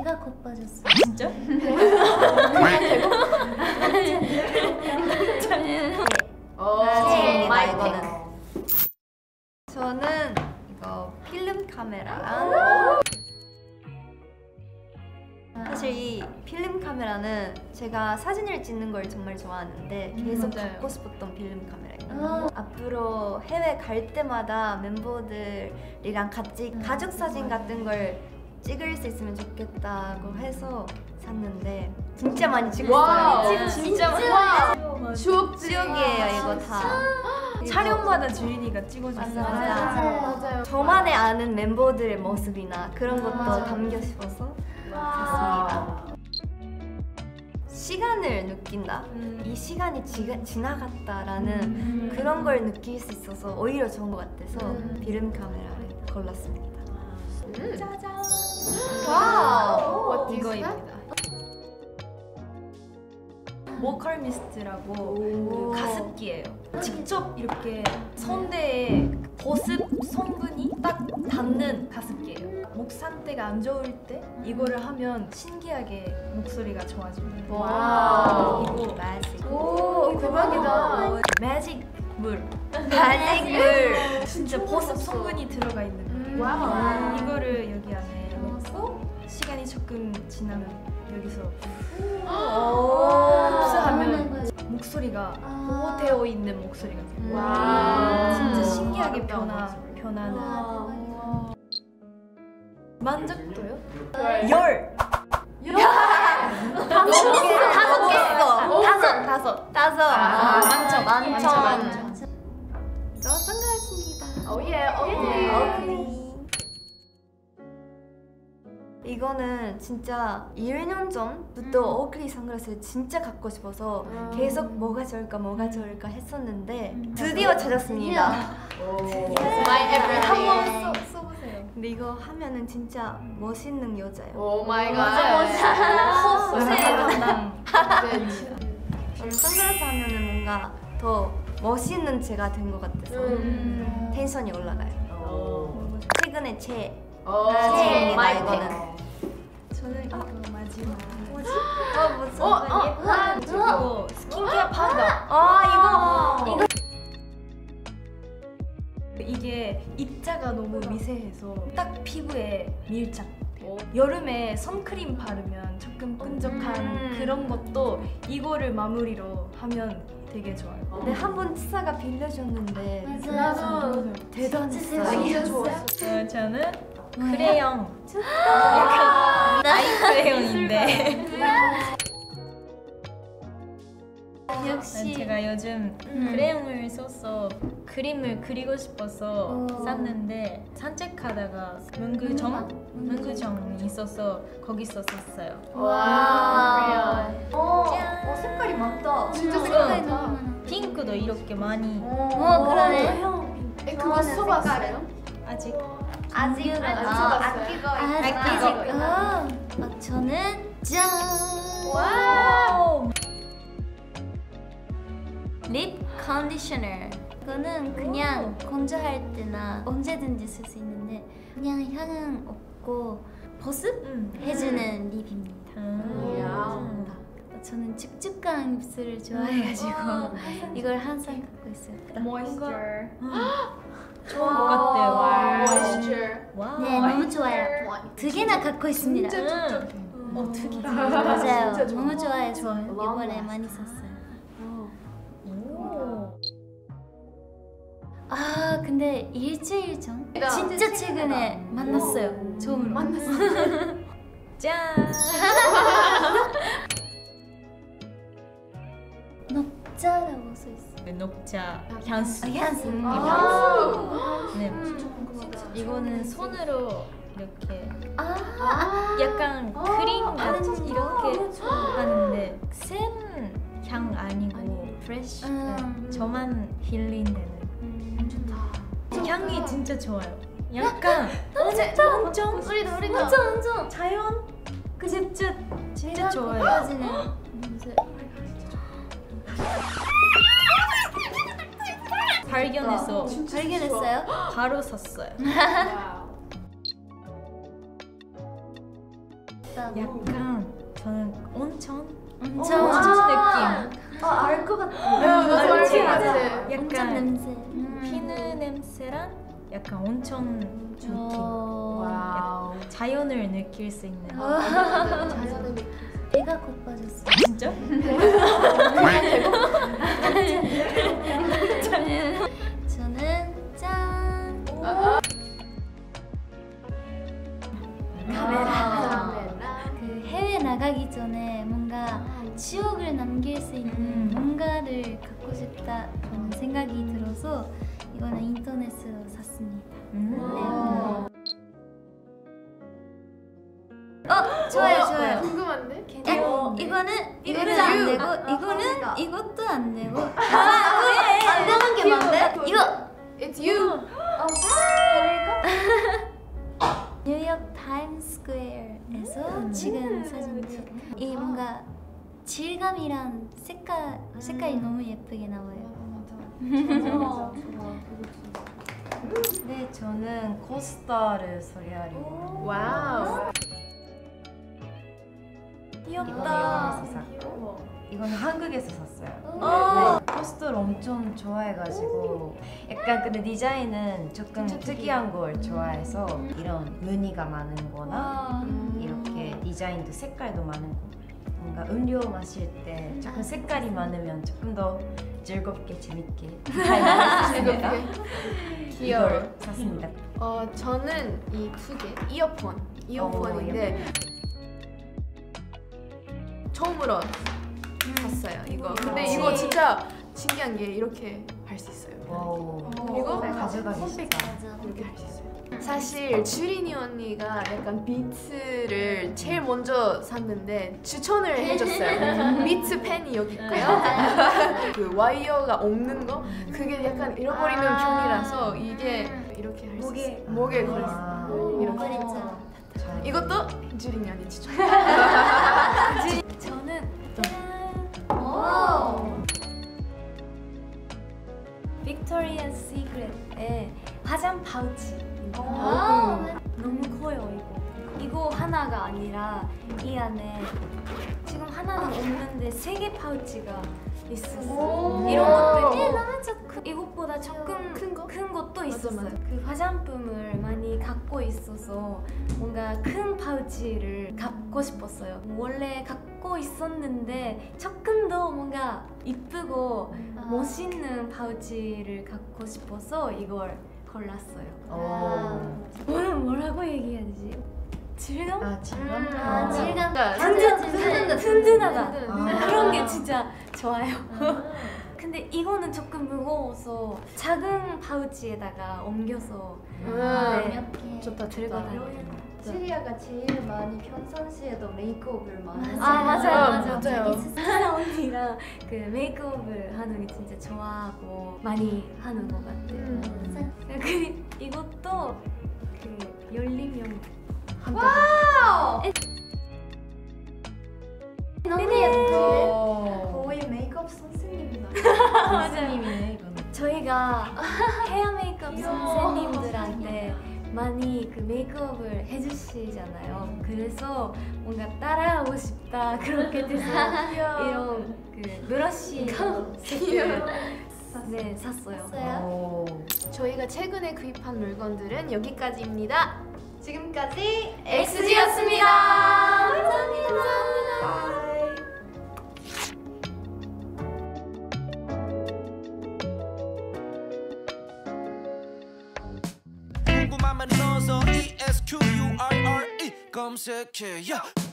배가 고파졌어. 진짜? 최애입니다 이거는. 저는 이거 필름 카메라랑 사실 이 필름 카메라는 제가 사진을 찍는 걸 정말 좋아하는데 계속 갖고 싶었던 필름 카메라예요. 앞으로 해외 갈 때마다 멤버들이랑 같이 가족 사진 같은 걸 찍을 수 있으면 좋겠다고 해서 샀는데 진짜 많이 찍었어요. 진짜 많이. 추억이에요 이거 다. 촬영마다 주인이가 찍어줬어요. 맞아요. 저만의 아는 멤버들의 모습이나 그런 것도 담겨 싶어서 샀습니다. 시간을 느낀다. 이 시간이 지나갔다라는 그런 걸 느낄 수 있어서 오히려 좋은 것 같아서 필름 카메라를 골랐습니다. 짜잔. 와우. 이거입니다. 모컬 미스트라고 그 가습기예요. 직접 이렇게 손대에 보습 성분이 딱 닿는 가습기예요. 목 상태가 안 좋을 때 이거를 하면 신기하게 목소리가 좋아집니다. 와. 이거 매직. 오 대박이다. 매직 물. 매직 물. 진짜 보습 성분이 들어가 있는 거예요. 와우. 이거를 여기 안에 넣어서 시간이 조금 지나면 여기서 흡수하면 목소리가 보호되어 있는 목소리가 돼요. 진짜 신기하게 변하는. 만족도요? 열! 다섯! 만점! 저 선글라스입니다. 오예. 이거는 진짜 1년 전부터 오클리 선글라스를 진짜 갖고 싶어서 계속 뭐가 좋을까 했었는데 드디어 찾았습니다. 한번 써보세요. 근데 이거 하면은 진짜 멋있는 여자예요. 오 마이 갓. 맞아요. 호세 담당. 저는 선글라스 하면은 뭔가 더 멋있는 제가 된 것 같아서 텐션이 올라가요. 최근에 최애입니다 이거는. 저는 이거 마지막. 무슨 이거 스킨케어 파우더. 이거 이게 입자가 너무 미세해서 딱 피부에 밀착돼요. 여름에 선크림 바르면 조금 끈적한 그런 것도 이거를 마무리로 하면 되게 좋아요. 근데 한 번 치사가 빌려줬는데 맞아요. 대단했어요. 진짜 좋았어. 저는 크레용. 약간 아이 크레용인데. 역시 제가 요즘 크레용을 써서 그림을 그리고 싶어서 샀는데 산책하다가 문구점이 있어서 거기서 샀어요. 와. 색깔이 많다. 진짜 색깔이 너무 많아. 핑크도 이렇게 많이. 그러네. 그거 써봤어요? 아직 아직은 아끼고 저는 짠. 와우. 립 컨디셔너. 이거는 그냥 건조할 때나 언제든지 쓸 수 있는데 그냥 향은 없고 보습 해주는 립입니다. 저는 축축한 입술을 좋아해가지고 이걸 항상 갖고 있어요. Moisture. 좋은 것 같아요. Moisture. 와우. 네, 너무 좋아요. 두 개나 갖고 있습니다. 진짜 두 개. 맞아요. 진짜 너무 좋아해서 좋아요. 이번에 많이 샀어요. 아 근데 일주일 전? 진짜 최근에 만났어요. 처음으로 만났어요. 짠. 녹차라고 써있어요. 녹차 향수. 향수. 네. 이거는 손으로 이렇게 약간 아, 크림 같은 이렇게 하는데 센 향 아니고 프레쉬. 저만 힐링되는. 향이 진짜 좋아요. 약간 엄청 완전 자연 그 진짜 좋아요. 빠지는 발견했어요? 바로 샀어요. 싶다고. 약간 저는 온천 느낌. 알 것 같아. 온천 약간 냄새. 피누 냄새랑 약간 온천 느낌. 와우. 자연을 느낄 수 있는. 자연의 느낌. 배가 고파졌어. 진짜? 저는 짠. 카메라. 그 해외 나가기 전에 뭔가 추억을 남길 수 있는 뭔가를 갖고 싶다라는 생각이 들어서 이거는 인터넷으로 샀습니다. 좋아요. 궁금한데? 이거는 안 되고 이거는 이것도 안 되고 안 되는 게 뭔데? 이거 It's you. 뉴욕 타임스퀘어에서 찍은 사진인데 이 뭔가 질감이랑 색깔이 너무 예쁘게 나와요. 네, 저는 코스타를 소개하려고. 와우. 귀엽다. 이건 한국에서 샀어요. 네, 코스타를 엄청 좋아해가지고 약간 근데 디자인은 조금 특이한 걸 좋아해서 이런 무늬가 많은 거나 이렇게 디자인도 색깔도 많은 거 뭔가 음료 마실 때 조금 색깔이 많으면 조금 더 즐겁게 재밌게 즐겁게 귀여워. 이걸 샀습니다. 저는 이 두 개 이어폰인데 처음으로 샀어요 이거. 근데 이거 진짜 신기한 게 이렇게 할 수 있어요. 이거 가져가기 쉽다. 이렇게 할 수 있어요. 사실 주린이 언니가 약간 비트를 제일 먼저 샀는데 추천을 해줬어요. 비트 펜이 여기 있고요. 그 와이어가 없는 거 그게 약간 잃어버리는 편이라서 이게 이렇게 할 수 있어요. 목에 걸렸어요. 이렇게. 이것도 주린이 언니 추천. 저는 빅토리아 시크릿의 화장 파우치. 너무 커요 이거 하나가 아니라 이 안에 지금 하나는 없는데 3개 파우치가 있었어요. 이런 것들이 너무 좋고 이것보다 조금 큰 것도 있었어요. 그 화장품을 많이 갖고 있어서 뭔가 큰 파우치를 갖고 싶었어요. 원래 갖고 있었는데 조금 더 뭔가 이쁘고 멋있는 파우치를 갖고 싶어서 이걸 골랐어요. 뭐라고 얘기해야 되지? 질감? 질감. 든든하다. 그런 게 진짜 좋아요. 근데 이거는 조금 무거워서 작은 파우치에다가 옮겨서 몇 좋다. 들고 다녀요. 시리아가 제일 많이 평상시에도 메이크업을 많이 맞아요. 맞아요. 언니랑 그 메이크업을 하는 게 진짜 좋아하고 많이 하는 것 같아요. 그리고 이것도 그 열리면 와우! 너무 예뻐. 거의 메이크업 선생님이다. 선생님이네 이거는. 저희가 헤어 메이크업 선생님들한테 많이 그 메이크업을 해주시잖아요. 그래서 뭔가 따라하고 싶다 그렇게 돼서 이런 그 브러쉬 색을 샀어요. 저희가 최근에 구입한 물건들은 여기까지입니다. 지금까지 XG였습니다. 감사합니다. 궁금하면 넣어서 ESQURRE 검색해.